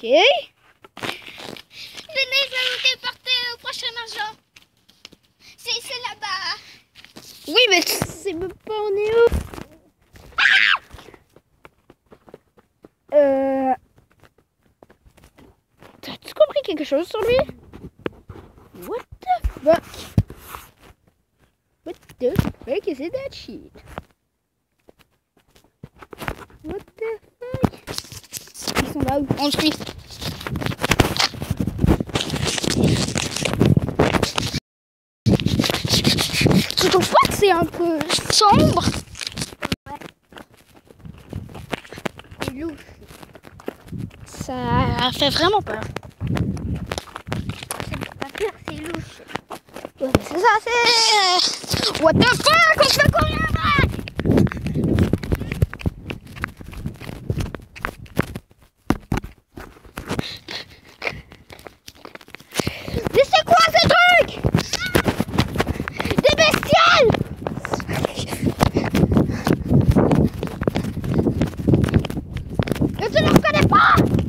Venez, je vais vous déporter au prochain argent. C'est là-bas. Oui, mais c'est même pas on est où? T'as-tu compris quelque chose sur lui? What the fuck? What the fuck is that shit? What the fuck? Ils sont là où? On le suit. Tu trouves pas que c'est un peu sombre? Ouais. C'est louche. Ça fait vraiment peur. C'est pas pire, c'est louche. Ouais, c'est ça, c'est... What the fuck? On se fait courir après! Mais c'est quoi ce truc? Des bestioles! Mais tu ne le reconnais pas!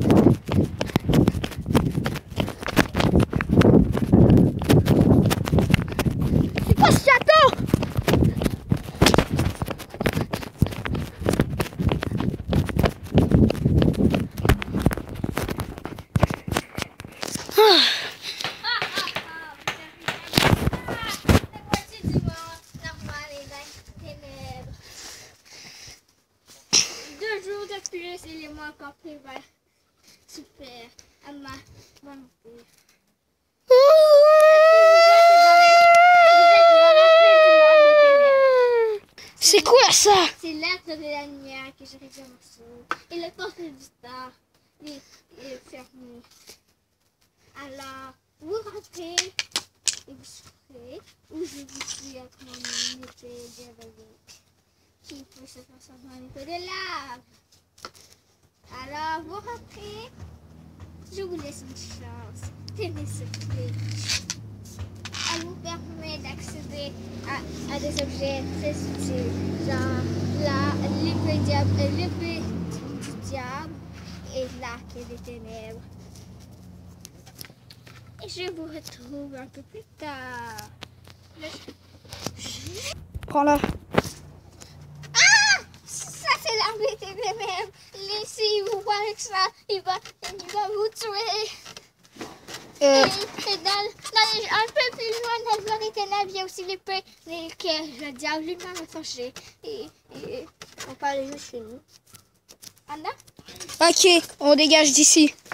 C'est quoi ce château? De plus et les mois encore plus verts. Super. À ma bonne vie. C'est quoi ça? C'est l'être de la lumière que je réduis en morceaux. Et le porte du temps. Il est fermé. Alors, vous rentrez et vous souffrez. Ou je vous suis avec mon épée diabolique qui peut se transformer en épée de lave. Alors, vous rentrez. Je vous laisse une chance. Tenez ce clé. Elle vous permet d'accéder à des objets très utiles, genre l'épée du diable et l'arc des ténèbres. Et je vous retrouve un peu plus tard. Prends-la. Ah! Ça, c'est l'arc des ténèbres. Laissez vous voir avec ça, il va vous tuer. Et un peu plus loin dans le des ténèbres, il y a aussi l'épée que le diable lui-même a forgée. Et on parle juste chez nous. Anna? Ok, on dégage d'ici.